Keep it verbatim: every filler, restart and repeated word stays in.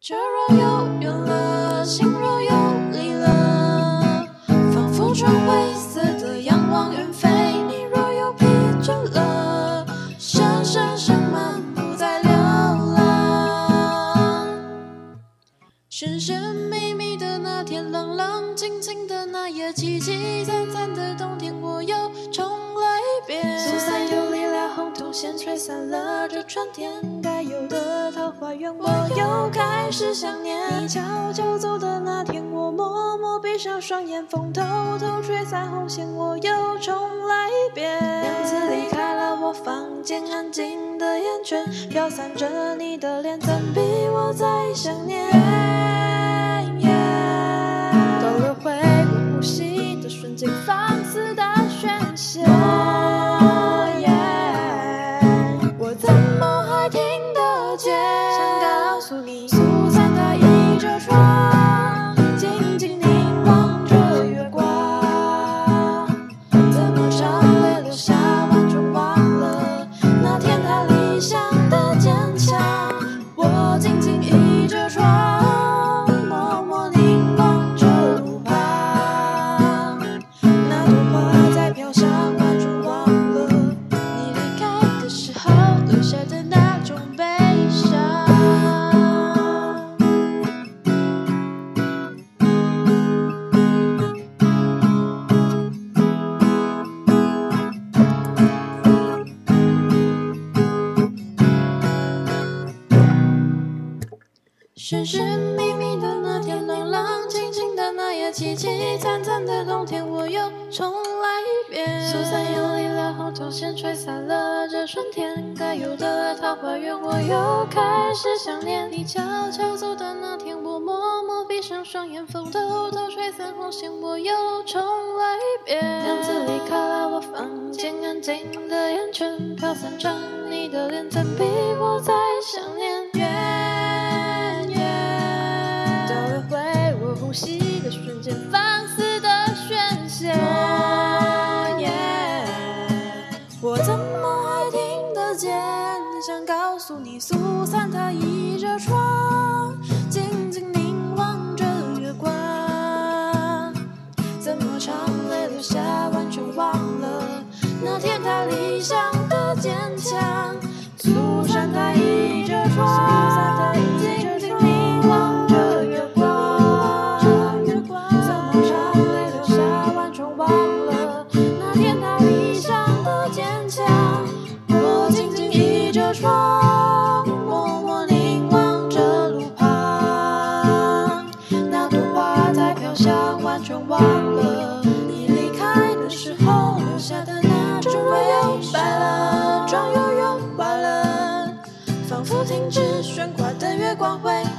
这若有缘了，心若有离了，仿佛穿灰色的仰望云飞。你若有疲倦了，深深深漫步在流浪。神神秘秘的那天，冷冷清清的那夜，凄凄惨惨的冬天，我又重来一遍。苏散游离了，红铜线吹散了这春天该有的桃花源，我又开始想念。你悄悄走的那天，我默默闭上双眼，风偷偷吹散红线，我又重来一遍。样子离开了我房间，安静的烟圈飘散着你的脸，怎比我再想念？到了会我呼吸的瞬间，放肆的宣泄。我怎么还听得见？想告诉你，苏散它倚着窗，静静凝望着月光。怎么长泪流下，完全忘了那天他理想的坚强。我静静倚着窗，默默凝望着路旁。那朵花在飘香，完全忘了你离开的时候留下的那种悲伤。神神秘秘的那天，冷冷清清的那夜，凄凄惨惨的冬天，我又重来一遍。苏散游离了，红铜线吹散了这春天该有的桃花源，我又开始想念。你悄悄走的那天，我默默闭上双眼，风偷偷吹散红线，我又重来一遍。样子离开了我房间，安静的烟圈飘散着你的脸，怎比我再想念？呼吸的瞬间，放肆的宣泄。我怎么还听得见？想告诉你，苏散它倚着窗，静静凝望着月光。怎么长泪流下，完全忘了那天他理想的坚强。苏散它倚着窗，静静凝望着月光。窗默默凝望着路旁，那朵花在飘香，完全忘了你离开的时候留下的那种悲伤。白了，妆又用坏了，仿佛停止悬挂的月光会